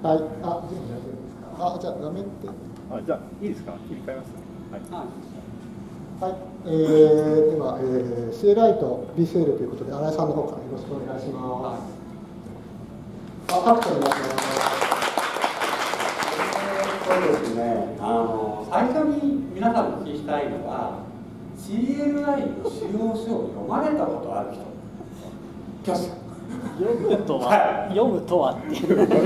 はい、あ、全部大丈夫ですか。あ、じゃあ、画面って。 じゃあ、いいですか、切り替えます。 はい。では、CLI と BCL ということで、新井さんの方からよろしくお願いします。あ、拍手お願いします。 そうですね、最初に皆さんにお聞きしたいのは、CLI の使用書を読まれたことある人。 読むとは、はい、読むとはっていう。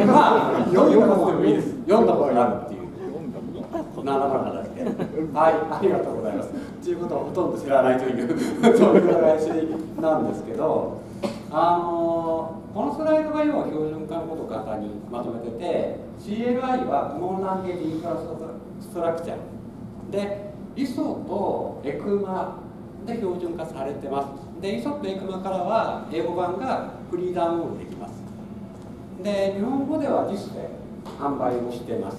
まあ、読んだことでもいいです。読んだことがあるっていう。なんだかんだだけ。はい、ありがとうございます。ということはほとんど知らないというそういう話なんですけど、このスライドが要は標準化のことを簡単にまとめてて、CLI はコモンランゲージインフラストラクチャーで、ISO と ECMA で標準化されてます。で、ISO と ECMA からは英語版がフリーダウンロードできます。で、日本語では JIS で販売をしてます。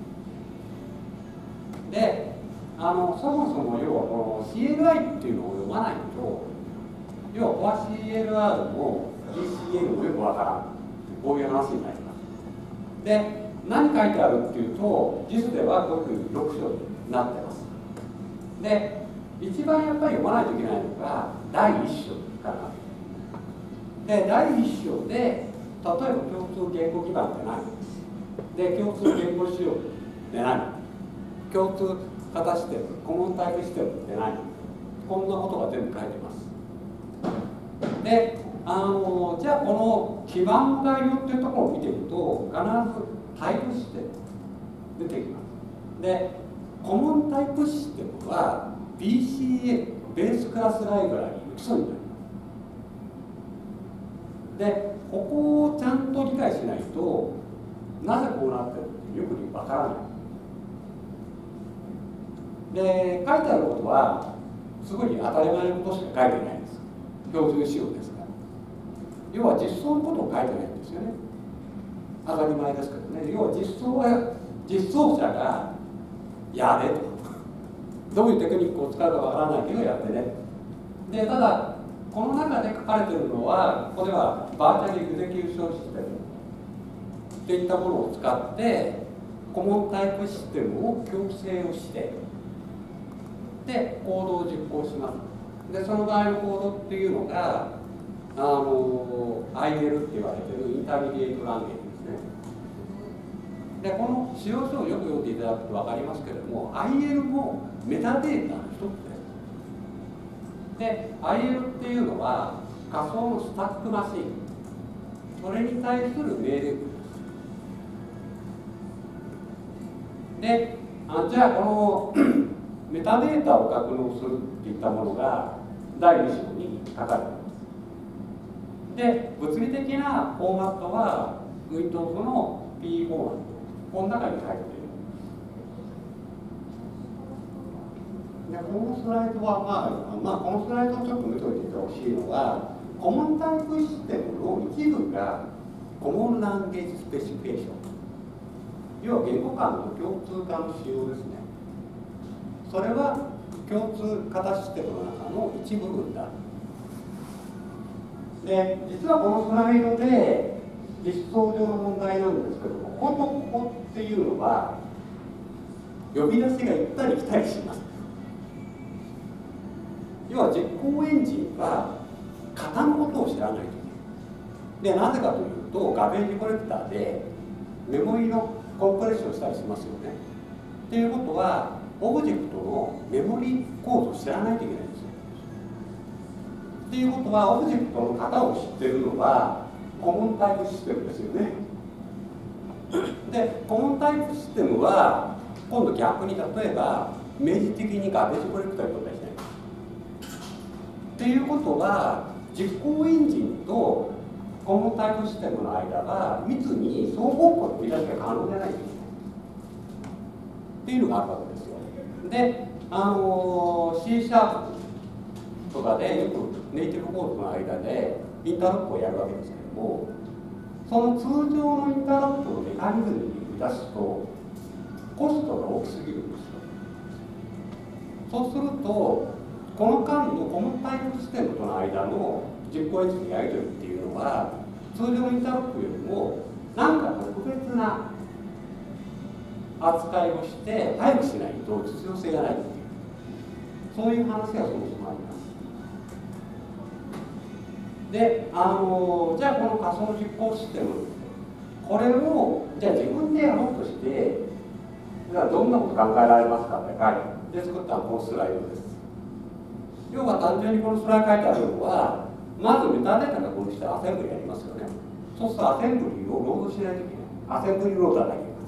で、そもそも要はこの CLI っていうのを読まないと、要は CLR も DCL もよくわからん、こういう話になります。で、何書いてあるっていうと、JIS ではこういうふうに6章になってます。で、一番やっぱり読まないといけないのが第1章かな。で、第1章で、例えば共通言語基盤って何で、共通言語仕様って何共通型システム、コモンタイプシステムって何こんなことが全部書いてます。で、じゃあこの基盤の概要っていうところを見てると、必ずタイプシステム出てきます。で、コモンタイプシステムは BCA、ベースクラスライブラリーの基礎になります。で、ここをちゃんと理解しないと、なぜこうなってるってよくわからない。で、書いてあることはすごい当たり前のことしか書いてないんです。標準仕様ですから。要は実装のことを書いてないんですよね。当たり前ですけどね。要は実装者がやれと。どういうテクニックを使うかわからないけどやってね。で、ただこの中で書かれているのは、ここではバーチャルエグゼキューションシステムといったものを使ってコモンタイプシステムを強制をしてで、コードを実行します。で、その場合のコードっていうのが、IL って言われているインターミディエイトランゲージですね。で、この使用書をよく読んでいただくと分かりますけれども、IL もメタデータの一つです。で、IL っていうのは仮想のスタックマシン。それに対する命令文です。で、じゃあこのメタデータを格納するっていったものが第2章に書かれています。で、物理的なフォーマットは Windows の P フォーマット、この中に入っている。で、このスライドはこのスライドをちょっと見ておいてほしいのは、コモンタイプシステムの一部がコモンランゲージスペシフィケーション。要は言語間の共通化の仕様ですね。それは共通型システムの中の一部分だ。で、実はこのスライドで実装上の問題なんですけども、こことここっていうのは呼び出しが行ったり来たりします。要は実行エンジンは型のことを知らないといけない。で、なぜかというと、ガベージコレクターでメモリのコンプレッションしたりしますよね。っていうことは、オブジェクトのメモリコードを知らないといけないんですよ。っていうことは、オブジェクトの型を知っているのはコモンタイプシステムですよね。で、コモンタイプシステムは今度逆に例えば明示的にガベージコレクターに取ったりしない。っていうことは、実行エンジンとコモンタイプシステムの間は密に双方向の呼び出しが可能じゃないといけないっていうのがあるわけですよ。で、C シャープとかでよくネイティブコードの間でインターロップをやるわけですけども、その通常のインターロップのメカニズムに出すとコストが大きすぎるんですよ。そうするとこの間のコモンタイプシステムとの間の実行エンジンのやり取りっていうのは通常のインターロップよりもなんか得特別な扱いをして早くしないと実用性がないっていう、そういう話がそもそもあります。で、じゃあこの仮想実行システム、これをじゃあ自分でやろうとして、じゃあどんなこと考えられますかって書いて、で作ったのはこのスライドです。要は単純にこのスライド書いてあるのは、まずメタデータがこの下アセンブリやりますよね。そうするとアセンブリをロードしないといけない。アセンブリローダーがいけます。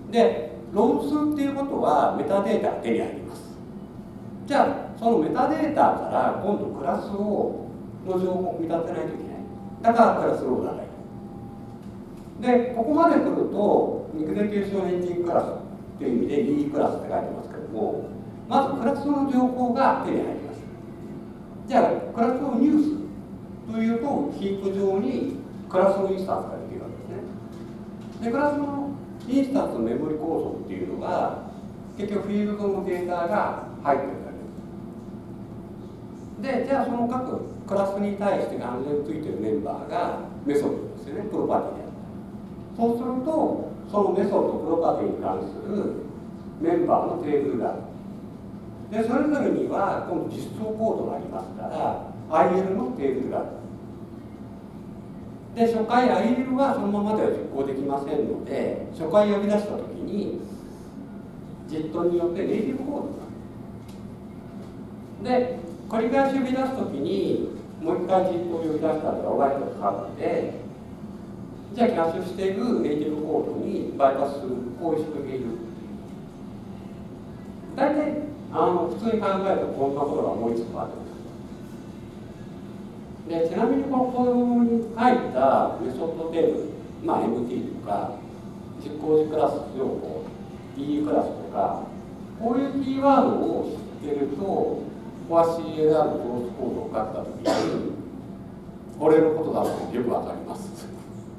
で、ロードするっていうことはメタデータが手に入ります。じゃあそのメタデータから今度クラスの情報を見立てないといけない。だからクラスローダーがいる。で、ここまで来るとエグゼキューションエンジンクラスという意味で DE クラスって書いてますけども、まずクラスの情報が手に入ります。じゃあクラスのニュースというとヒープ上にクラスのインスタンスができるわけですね。で、クラスのインスタンスのメモリ構造っていうのが結局フィールドのデータが入ってるわけです。で、じゃあその各クラスに対して関連ついてるメンバーがメソッドですよね、プロパティである。そうするとそのメソッドプロパティに関するメンバーのテーブルがある。で、それぞれには今度実装コードがありますから IL のテーブルがある。で、初回 IL はそのままでは実行できませんので、初回呼び出したときに JIT によってネイティブコードがある。で、繰り返し呼び出すときにもう一回 JIT を呼び出したらオーバーヘッドかかって、じゃあキャッシュしているネイティブコードにバイパスする、こういう仕組みがいる。大体普通に考えるとこんなことが思いつくわけです。で、ちなみにこのコードに書いたメソッドテーブル、MT とか実行時クラス情報、EU クラスとか、こういうキーワードを知ってると、コア CLR のソースコードを書いたときに、これのことだとよくわかります。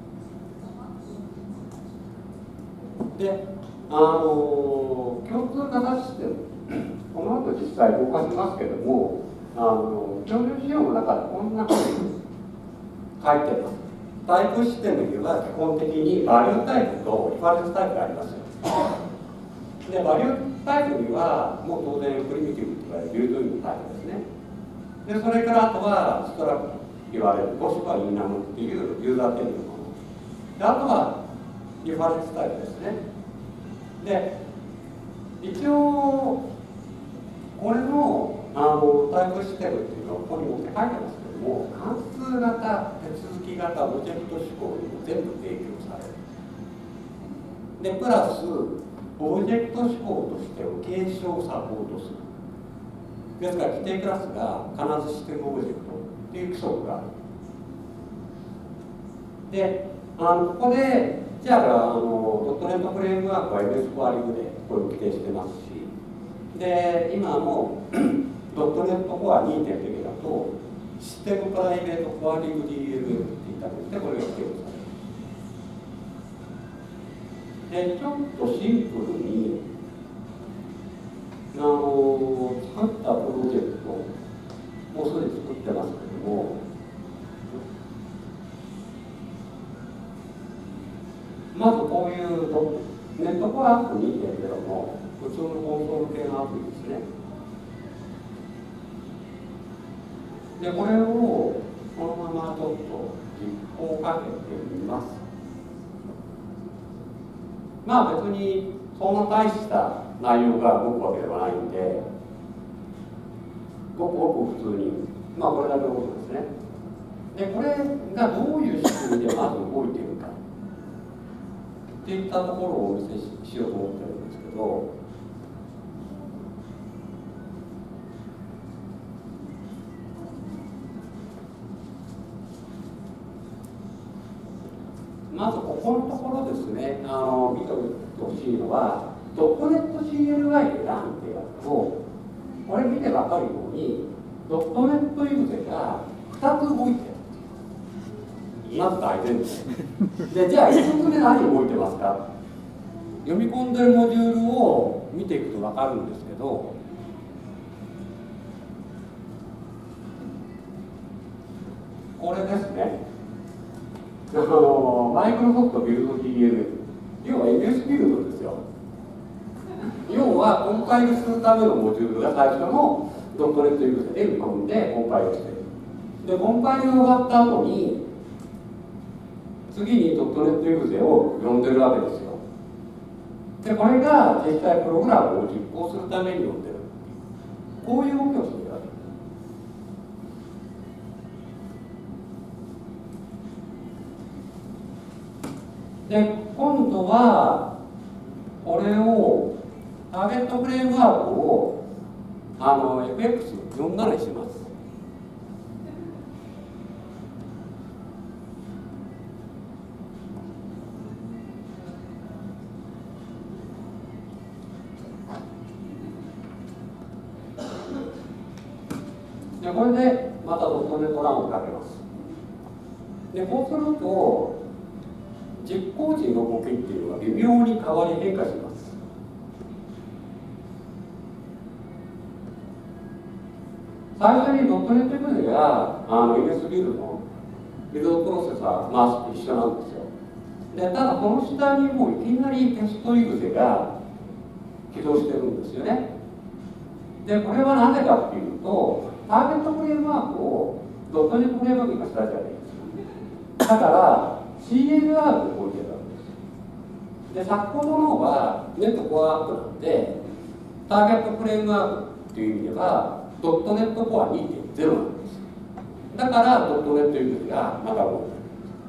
で、共通型システム、この後実際動かしますけども、共有仕様の中でこんなふうに書いてます。タイプシステムには基本的にバリュータイプとリファレンスタイプがありますよ。で、バリュータイプにはもう当然プリミティブといわれるビルドインのタイプですね。で、それからあとはストラクトと言われる、もしくはインナムっていうユーザーテーブルのもの。で、あとはリファレンスタイプですね。で、一応これのタイプシステムっていうのをここに持って書いてますけども、関数型、手続き型、オブジェクト指向にも全部提供される。で、プラスオブジェクト指向として継承をサポートする。ですから規定クラスが必ずシステムオブジェクトっていう規則がある。で、ここでじゃあドットネットフレームワークは MS コアリングでこれを規定してますし、で、今のドットネットコア 2.0 だとシステムプライベートコアリング DLL って言ったので、これが規定される。で、ちょっとシンプルに作ったプロジェクトもうすでに作ってますけども、まずこういうネットコアアプリ 2.0 の普通のコンソール系のアプリですね。で、これをこのままちょっと実行かけてみます。まあ別にそんな大した内容が動くわけではないんで、ごくごく普通に、まあこれだけのことですね。で、これがどういう仕組みでまず動いているかっていったところをお見せしようと思ってるんですけど、まずここのところですね、見てほしいのは、ドットネット CLI でランってやると、これ見てわかるように、ドットネットユーゼが2つ動いてる。まず大前提。で、じゃあ1つ目何動いてますか？読み込んでるモジュールを見ていくとわかるんですけど、これですね。 マイクロソフトビルド DLL、要は MS ビルドですよ。要はコンパイルするためのモジュールが最初のドットネットユーゼで売り込んでコンパイルしている。で、コンパイルが終わった後に、次にドットネットユーゼを呼んでるわけですよ。で、これが実際プログラムを実行するために呼んでる。こういう動きをしているわけです。で、今度はこれをターゲットフレームワークをFX47 にします。で、これでまたドットネットランをかけます。で、こうすると実行時の動きっていうのは微妙に変わり変化します。最初にドットネットユーゼがMS ビルのビルドプロセッサー回すって一緒なんですよ。で、ただこの下にもういきなりテストユーゼが起動してるんですよね。で、これはなぜかっていうと、ターゲットフレームワークをドットネットフレームワークにしたじゃないですか。だから CLR で動いてるわけです。で、先ほどのはネットコアアップなんで、ターゲットフレームワークっていう意味ではドットネットコア 2.0 なんです。だからドットネットユーゼがまた動いてる。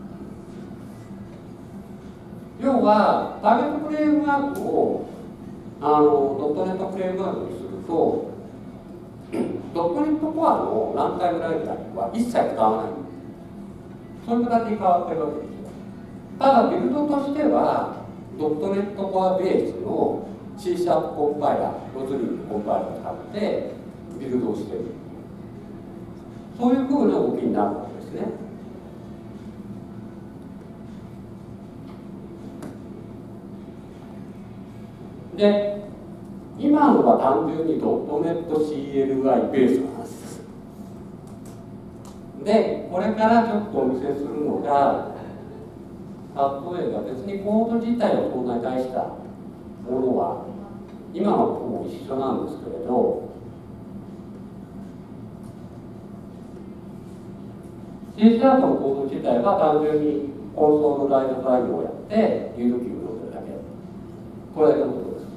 要はターゲットフレームワークをドットネットフレームワークにすると、ドットネットコアのランタイムライブラリは一切使わない。そういう形に変わってるわけですよ。ただビルドとしてはドットネットコアベースの C# コンパイラー、ロズリングコンパイラーを使ってビルドをしている。そういうふうな動きになるわけですね。で、今のは単純にドットネット CLI ベースの話です。で、これからちょっとお見せするのが、例えば別にコード自体はそんなに大したものは今のとも一緒なんですけれど、C# のコード自体は単純にコンソールライトフラグをやってユードキーを読んでるだけ。これだけのことです。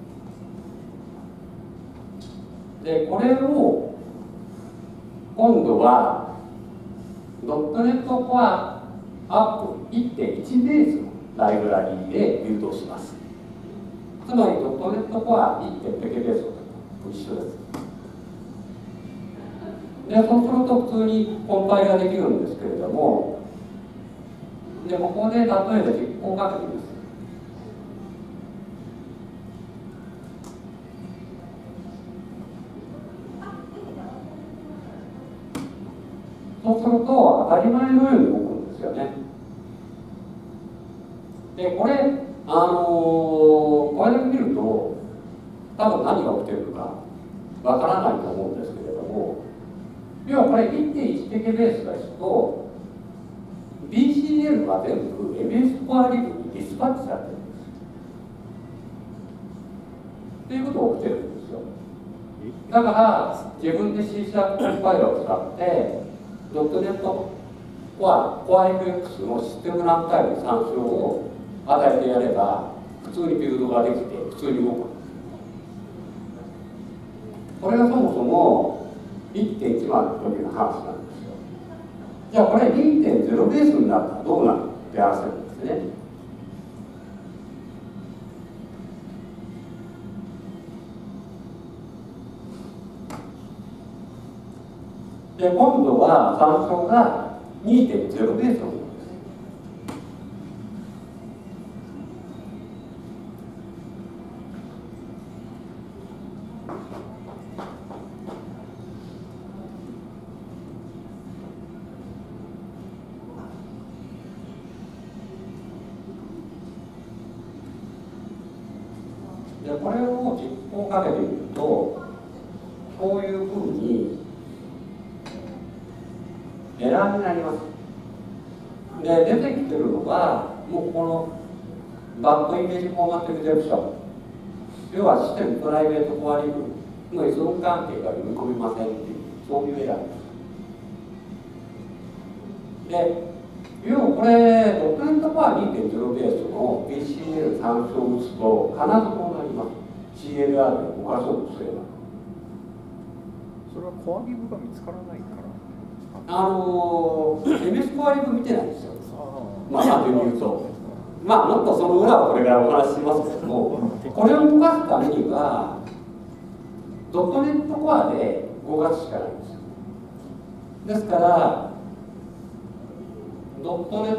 で、これを今度はドットネットコアアップ 1.1 ベースのライブラリーでビルドします。つまりドットネットコア 1.0 ベースと一緒です。で、そうすると普通にコンパイルができるんですけれども、で、ここで例えば実行をかけてみます。そうすると当たり前のように動くんですよね。で、これこれだけ見ると多分何が起きてるのかわからないと思うんですけれども、要はこれ 1.1 ペケベースですと BCL は全部 MS コアリブにディスパッチされてるんですっていうことが起きてるんですよ。だから自分で C# コンパイラーを使ってドットネットコア FX のシステムランタイムに参照を与えてやれば普通にビルドができて普通に動く。これがそもそも 1.1 までの時の話なんですよ。じゃあこれ 2.0 ベースになったらどうなるって話なんですね。で、今度は参照が 2.0 ベースのものです。で、これを実行かけてみると、こういうふうにエラーになります。 で出てきてるのがもうこのバッドイメージフォーマットエグゼクション、要はシステムプライベートコアリブの依存関係が読み込みませんっていう、そういうエラーです。で、要はこれドットネットコア 2.0 ベースの PCL 参照を打つと必ずこうなります。 CLR で動かそうとすれば。 それはコアリブが見つからないから。 MS コアリブ見てないんですよ。まあなんて言うと、まあもっとその裏はこれからお話ししますけども、これを動かすためにはドットネットコアで動かすしかないんですよ。ですからドットネッ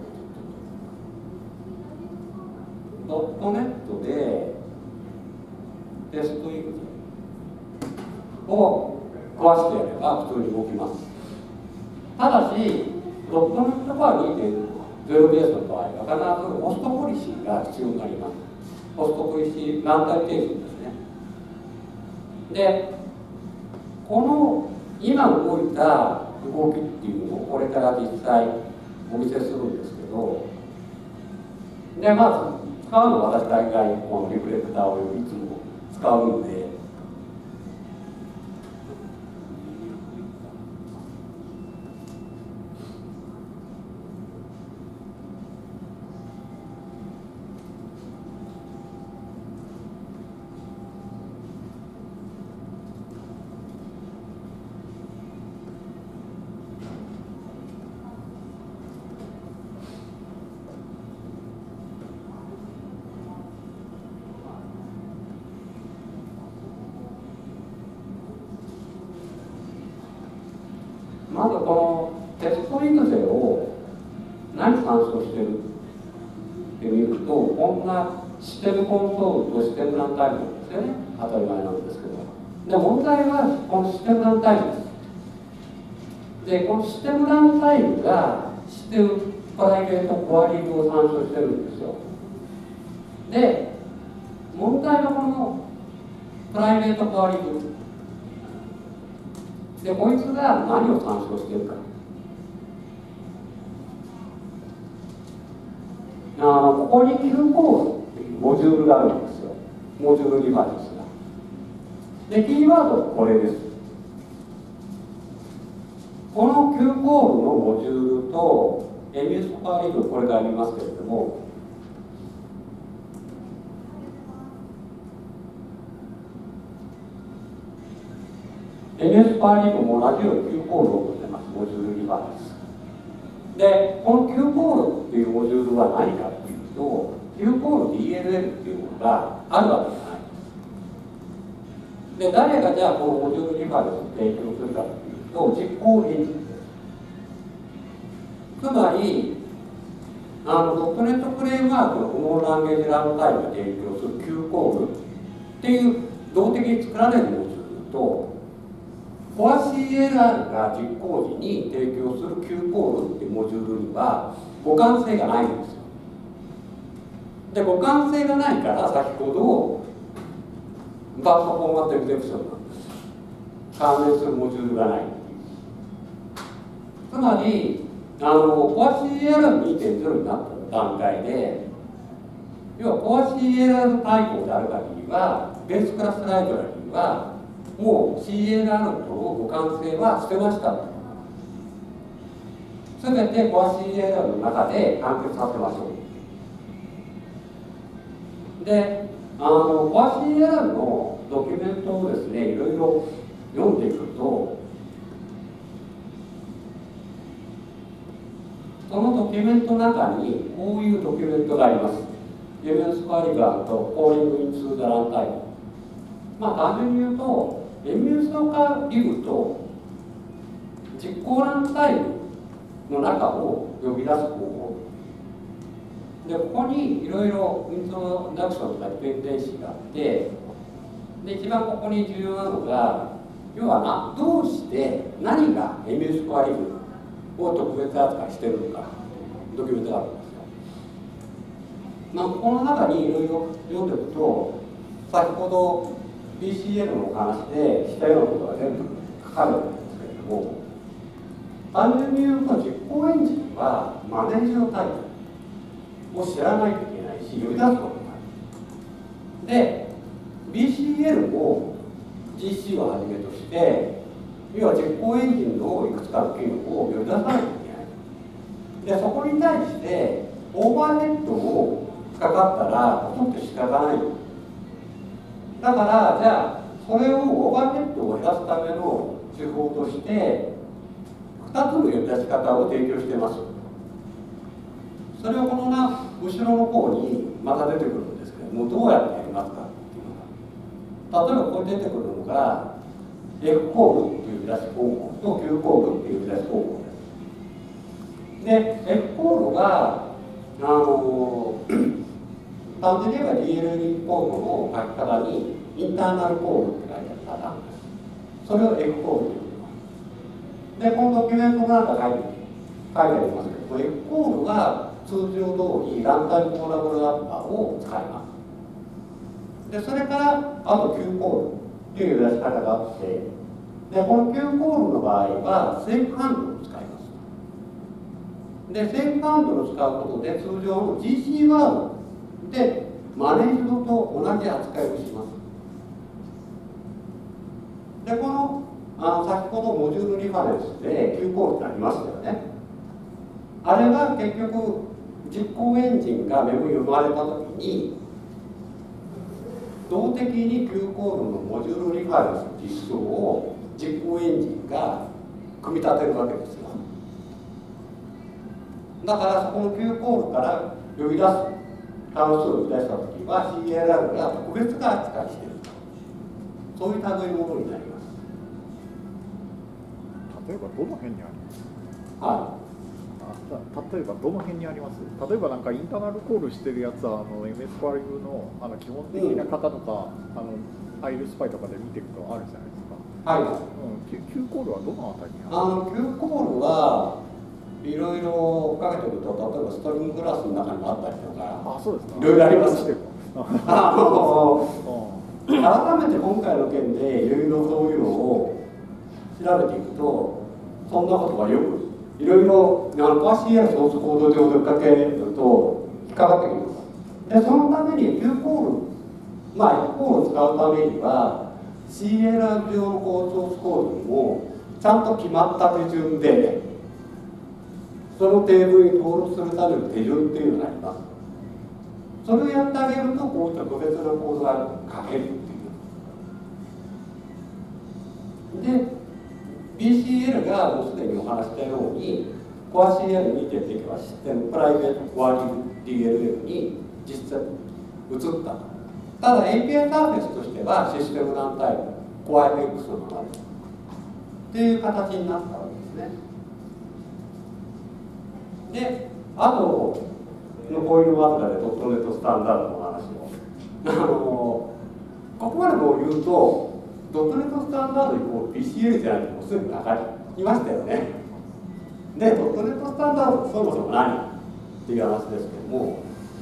トでテストイグゼを壊してやれば普通に動きます。ただしドットネットコア 2.0 ベースの場合は必ずホストポリシーが必要になります。ホストポリシーランタイム定義ですね。で、この今動いた動きっていうのをこれから実際お見せするんですけど、でまず使うのは私大概このリフレクターをいつも使うんで、まずこのテストイグゼを何参照してるって見ると、こんなシステムコンソールとシステムランタイムなんですよね。当たり前なんですけど。で、問題はこのシステムランタイムです。で、このシステムランタイムがシステムプライベートコアリブを参照してるんですよ。で、問題はこのプライベートコアリブで、こいつが何を参照しているか。ここに Q コードっていうモジュールがあるんですよ。モジュールリファレンスが。で、キーワードはこれです。この Q コードのモジュールと MS コアリブ、これから見ますけれども、MS パーリーグも同じように Q コードを持ってます。モジュールリファレンス。で、この Q コードっていうモジュールは何かっていうと、Q コード DLL っていうものがあるわけじゃない。で、誰がじゃあこのモジュールリファレンスを提供するかっていうと、実行エンジンです。つまり、ドットネットフレームワークのこのランゲージランタイムが提供する Q コードっていう動的に作られるモジュールと、コア CLR が実行時に提供する Q コードっていうモジュールには互換性がないんですよ。で、互換性がないから先ほどバーストフォーマットエグゼクションなんです。関連するモジュールがない。つまりコア CLR2.0 になった段階で、要はコア CLR 対応である限りはベースクラスライブラリーはもう CLR との互換性は捨てました。すべてコア CLR の中で完結させましょう。で、コア CLR のドキュメントをですね、いろいろ読んでいくと、そのドキュメントの中にこういうドキュメントがあります。MS コアリバーとコーリングインツーザランタイム。まあ単純に言うと、MS のカリブと実行ランタイムの中を呼び出す方法で、ここにいろいろイントロダクションとかディペンデンシーがあって、で一番ここに重要なのが、要はどうして何が MS コアリブを特別扱いしているのかドキュメントがあるんですよ。まあ、この中にいろいろ読んでいくと、先ほどPCL のお話でしたようなことが全部書かれてるんですけれども、 単純に言うと実行エンジンはマネージのタイプを知らないといけないし、呼び出すことがある。で、BCL も GC をはじめとして、要は実行エンジンのいくつかの機能を呼び出さないといけない。で、そこに対してオーバーヘッドもかかったらほとんど仕方ない。だから、じゃあ、それをオーバーヘッドを減らすための手法として、2つの呼び出し方を提供しています。それをこの後ろの方にまた出てくるんですけども、どうやってやりますかっていうのが、例えばここに出てくるのが F コールっていう呼び出し方法と Q コールっていう呼び出し方法です。で、F コールが単純に言えば DL コードの書き方にインターナルコールって書いてあるパターンです。それを F コールと呼びます。で、このドキュメントの中書いてありますけど、F コールは通常通りランタイムコーラボラッパーを使います。で、それからあと Q コールという呼び出し方があって、で、この Q コールの場合はセーフハンドルを使います。で、セーフハンドルを使うことで通常の GC ワードでマネージドと同じ扱いをします。で、この先ほどモジュールリファレンスで Q コールってありましたよね。あれは結局実行エンジンがメモリ生まれたときに動的に Q コールのモジュールリファレンスの実装を実行エンジンが組み立てるわけですよ。だからそこの Q コールから呼び出す関数を呼び出したときは CLR が特別な扱いしていると、そういう類のものになります。 例えばどの辺にあります？ はい、 例えばどの辺にあります？例えばなんかインターナルコールしてるやつはMS5 の基本的な型とか、アイルスパイとかで見ていくとあるじゃないですか。 はい。 Q コールはどのあたりにある？ Q コールはいろいろかけておくと、例えばストリングクラスの中にもあったりとか、 そうですか。 いろいろあります。改めて今回の件でいろいろそういうのを調べていくと、そんなことがよくいろいろコア CL ソースコード上で追っかけると引っかかってきます。で、そのために Q コール、F コールを使うためには CL 上のソースコードにもちゃんと決まった手順でそのテーブルに登録するための手順っていうのがあります。それをやってあげると、こういった個別なコードが書けるっていう。で、BCL がもうすでにお話したように、コア CL2.0 はシステムプライベートコアリング DLL に実際移った。ただ API サーフェスとしてはシステムランタイム、コア FX のままです。っていう形になったわけですね。で、あと、残りのわずかでドットネットスタンダードの話を。ここまでこう言うと、ドットネットスタンダードイコール BCL じゃなくてもすぐ分かりましたよね。で、ドットネットスタンダードってそもそも何っていう話ですけども、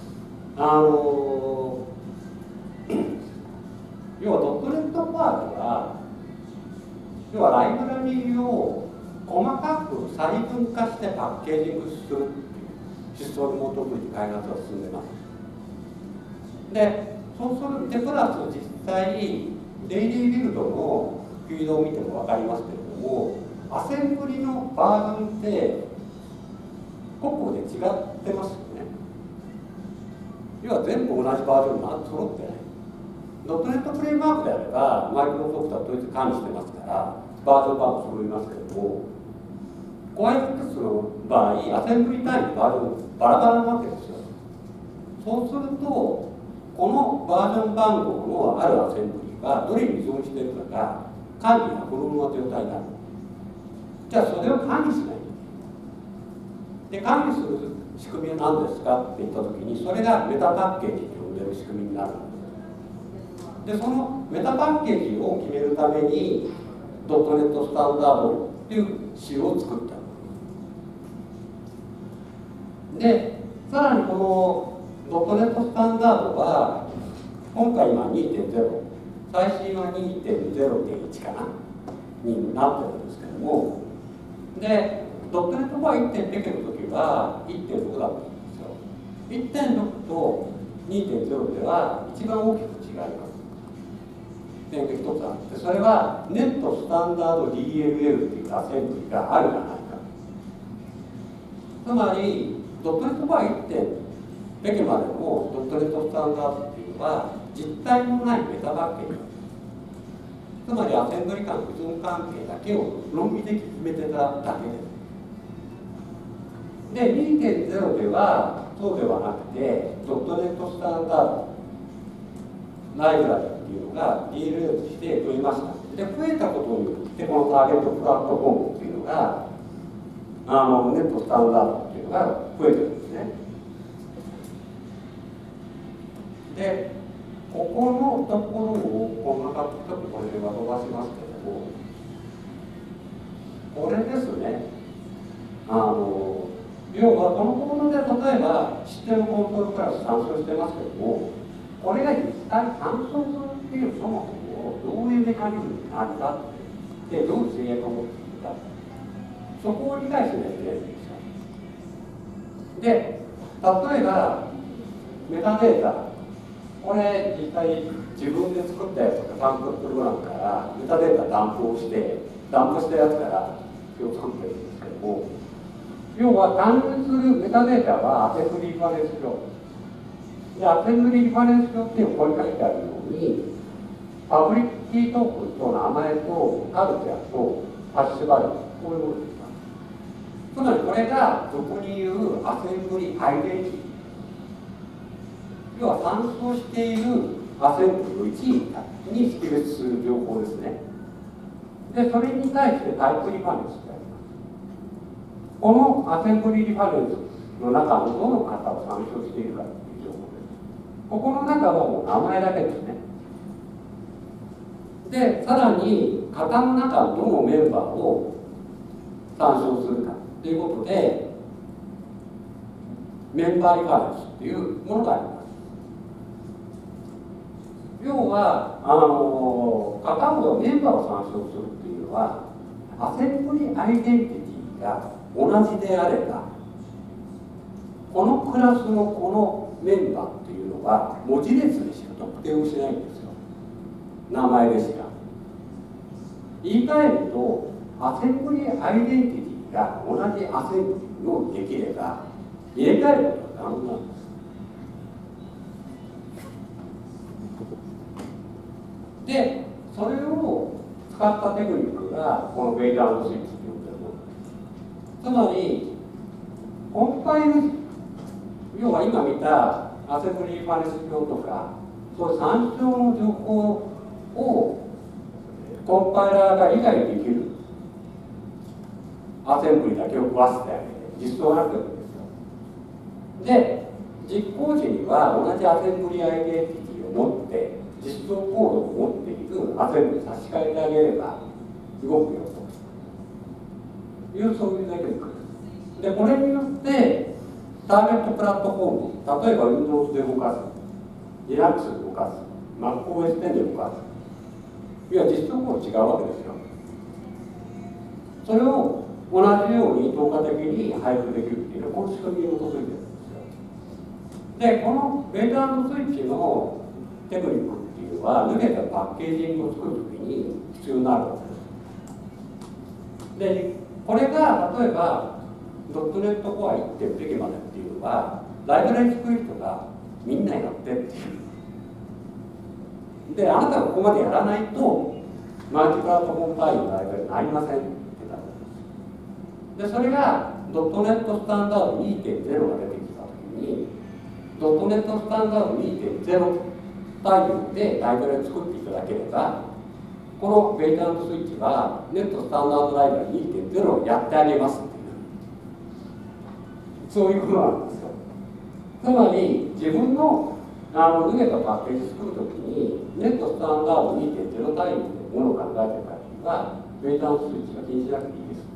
要はドットネットパートは、要はライブラリーを細かく細分化してパッケージングするっていう思想に基づいて開発が進んでます。で、そうするでプラス実際デイリービルドのフィードを見ても分かりますけれども、アセンブリのバージョンって個々で違ってますよね。要は全部同じバージョンが揃ってない。ドットネットフレームワークであればマイクロソフトは統一管理してますからバージョン番号揃いますけれども、コア FX の場合アセンブリ単位のバージョンバラバラなわけですよ。そうするとこのバージョン番号のあるアセンブリはどれに依存しているかが管理が不能な状態になる。じゃあそれを管理しない。で、管理する仕組みは何ですかって言ったときに、それがメタパッケージと呼んでる仕組みになるんです。で、そのメタパッケージを決めるためにドットネットスタンダードっていう仕様を作った。で、さらにこのドットネットスタンダードは今回今 2.0、最新は 2.0.1 かなになってるんですけども、で、 ドットネットコア 1.0 の時は 1.6 だったんですよ。1.6 と 2.0 では一番大きく違います。点が一つあって、それはネットスタンダード DLL っていうアセンブリがあるじゃないか。つまりドットネットコア 1.0 までのドットネットスタンダードっていうのは実体のないメタバッケージ、つまりアセンブリ間の依存関係だけを論理的に決めてただけです。で 2.0 ではそうではなくてドットネットスタンダードライブラリっていうのが DLL として増えました。で増えたことによってこのターゲットプラットフォームっていうのがネットスタンダードっていうのが増えてるんですね。でここのところをこんな感じ、ちょっとこれでは伸ばしますけれども、これですね。要はこのコードで例えばシステムコントロールクラス参照してますけども、これが実際参照するっていうそもそもどういうメカニズムになるかってどういう制約を持っているか、そこを理解しないといけないんですよ。で例えばメタデータ、これ実際自分で作ったやつとかサンプルプログラムからメタデータダンプをしてダンプしたやつから今日作ってるんですけども、要は関連するメタデータはアセンブリリファレンス表で、アセンブリリファレンス表っていうのここに書いてあるようにパブリックキートークンと名前とカルチャーとハッシュバリュー、こういうものです。つまりこれがそこにいうアセンブリアイデンティティ、要は参照しているアセンブリの一位に識別する情報ですね。でそれに対してタイプリファレンスであります。このアセンブリリファレンスの中のどの方を参照しているかという情報です。ここの中はもう名前だけですね。でさらに型の中のどのメンバーを参照するかということでメンバーリファレンスというものがあります。要は片方メンバーを参照するっていうのはアセンブリアイデンティティが同じであればこのクラスのこのメンバーっていうのは文字列でしか特定をしないんですよ、名前でしか。言い換えるとアセンブリアイデンティティが同じアセンブリをできれば入れ替えることが可能なんです。でそれを使ったテクニックがこのウェイト&スイッチと呼んでるものです。つまりコンパイル、要は今見たアセンブリリファレンス表とかそういう参照の情報をコンパイラーが理解できるアセンブリだけを食わせてあげて実装になってるんですよ。で実行時には同じアセンブリアイデンティティを持って実装コードを持っているアセンブリに差し替えてあげれば動くよというそういうテクニックです。でこれによってターゲットプラットフォーム、例えば Windows で動かす、Linux で動かす、MacOS 10で動かす、いや実装コード違うわけですよ。それを同じように透過的に配布できるっていうのはこの仕組みに基づいてるんですよ。でこのウェイト&スイッチのテクニックっていうのは抜けたパッケージングを作るときに必要になるわけです。でこれが例えばドットネットコア 1.0 までっていうのはライブラリスクリプトがみんなやってっていうであなたがここまでやらないとマルチプラットフォーム対応のライブラリになりませんって言ったんです。でそれがドットネットスタンダード 2.0 が出てきたときにドットネットスタンダード 2.0 対応でライブラリを作っていただければこのウェイト&スイッチはネットスタンダードライブラリ 2.0 をやってあげますっていうそういうことなんですよ。つまり自分の抜けたパッケージ作るときにネットスタンダード 2.0 対応でものを考えてるからはウェイト&スイッチが気にしなくていいです。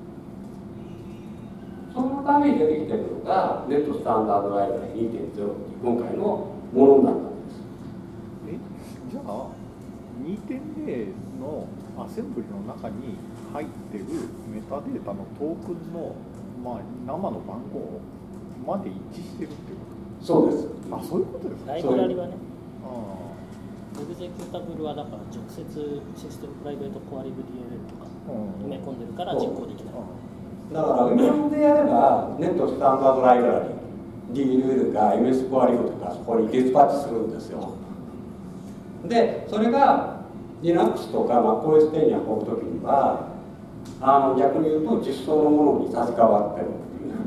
そのために出てきてるのがネットスタンダードライブラリ 2.0 っていう今回のものになったんです。 じゃあ 2.0 のアセンブリの中に入ってるメタデータのトークンの、まあ、生の番号まで一致してるっていうこそうです。 と。あ、そういうことですか。 ライブラリはね、 あオブジェクタブルはだから直接システムプライベートコアリブ DLL とか埋め込んでるから実行できない。 だから Windows でやればネットスタンダードライブラリ DLL か MS コアリブとかそこにディスパッチするんですよ。でそれが Linux とか MacOS 10に運ぶときには逆に言うと実装のものに差し替わってるっていう。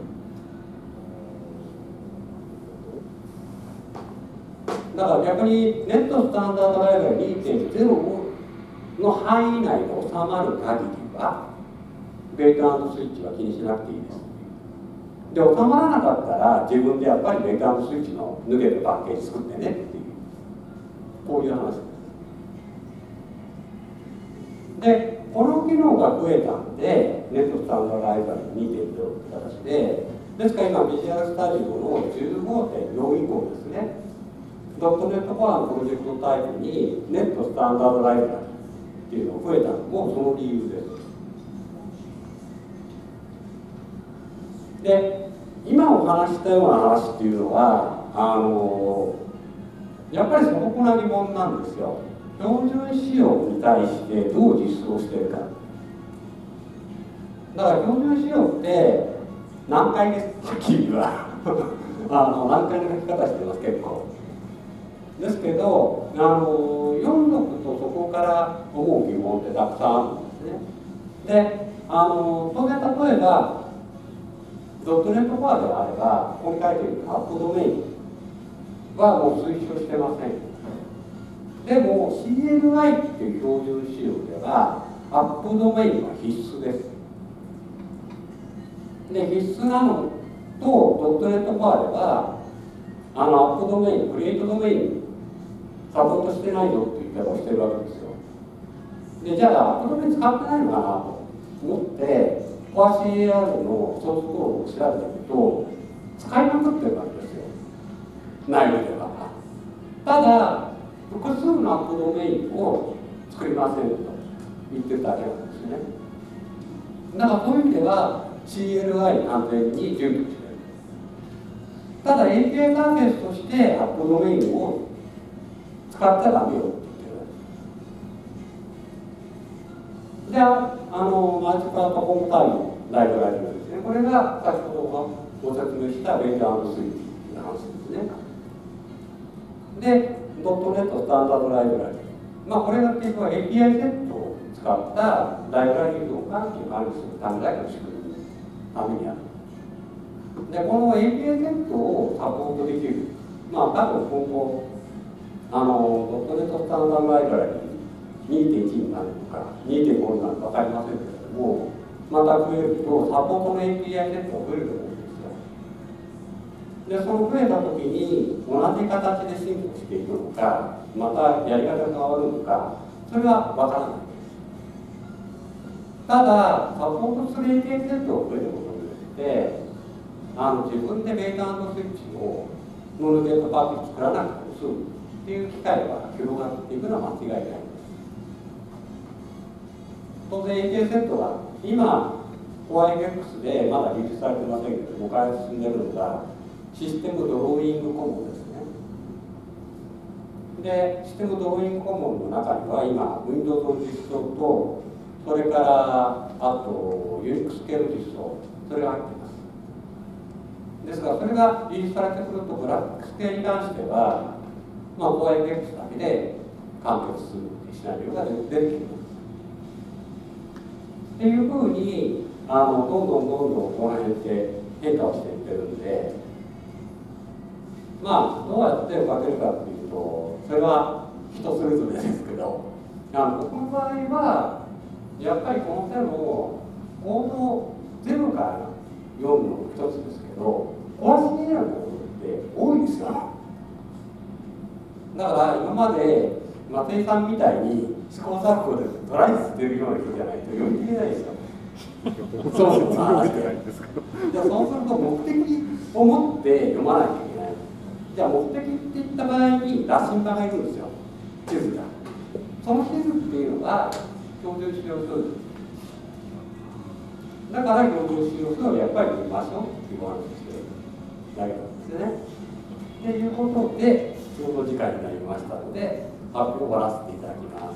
だから逆にネットスタンダードライブラリ 2.0 の範囲内で収まる限りはベイト&スイッチは気にしなくていいです。で収まらなかったら自分でやっぱりベイト&スイッチの抜けたパッケージ作ってねっていう、こういう話です。でこの機能が増えたんでネットスタンダードライブラリ 2.0 って形で、ですから今ビジュアルスタジオの 15.4 以降ですね、ドットネットコアのプロジェクトタイプにネットスタンダードライブラリっていうのが増えたのもその理由です。で今お話したような話っていうのはやっぱり素朴な疑問なんですよ。標準仕様に対してどう実装しているか。だから標準仕様って難解です、君は難解な書き方してます結構。ですけど読んどくとそこから思う疑問ってたくさんあるんですね。で当然例えばドットネットコアであればここに書いているアップドメインはもう推奨してません。でも CLI っていう標準仕様ではアップドメインは必須です。で必須なのとドットネットコアではアップドメインクリエイトドメインサポートしてないよっていう言い方をしてるわけですよ。でじゃあアップドメイン使ってないのかなと思ってコア CAR のソースコードを調べてみると使いまくってるわけですよ、内部では。ただ複数のアップドメインを作りませんと言ってるだけなんですね。だからそういう意味では CLI 完全に準備している。ただ API サーフェスとしてアップドメインを使っちゃダメよって言ってる。じゃあマルチプラットフォーム対応ライブラリですね。これが先ほどご説明したベイト&スイッチの話ですね。でドットネットスタンダードライブラリ、これが結局は API セットを使ったライブラリの関係を管理するためだけの仕組みのためにある。でこの API セットをサポートできる、多分今後ドットネットスタンダードライブラリ 2.1 になるのか 2.5 になるか分かりませんけれども、また増えるとサポートの API セットが増えると思うんですよ。でその増えた時に同じ形で進歩していくのか、またやり方が変わるのか、それは分からないです。ただサポートする API セットを増えることによって自分でベータ&スイッチをノードゲートパーティー作らなくても済むっていう機会が広がっていくのは間違いないです。当然 API セットは今OIFX でまだリリースされてませんけども、開発進んでるのがシステムドローイングコモンですね。でシステムドローイングコモンの中には今 Windows の実装と、それからあと Unix 系の実装、それが入っています。ですからそれがリリースされてくるとグラフィックス系に関してはOIFX だけで完結するっていうシナリオが出てきます。っていうふうにどんどんこの辺って変化をしていってるんで、どうやって手をかけるかっていうと、それは人それぞれですけど、僕の場合はやっぱりこの手のコードをゼロから読むのも一つですけど、壊しになることって多いですよ。だから今まで松井さんみたいに試行錯誤でトライしてるような人じゃないと読み切れないですよ。そうそうそう。じゃあそうすると目的を持って読まなきゃいけない。じゃあ目的っていった場合に羅針盤がいるんですよ。地図が。その地図っていうのは標準使用書です。だから標準使用書をやっぱり見ましょうっていうお話をしてるだけなんですよね。ということで、ちょうど時間になりましたので、発表を終わらせていただきます。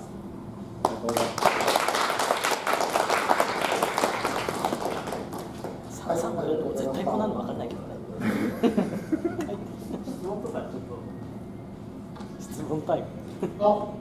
3来ると絶対こんなの分かんないけどね。質問とかちょっと質問タイム。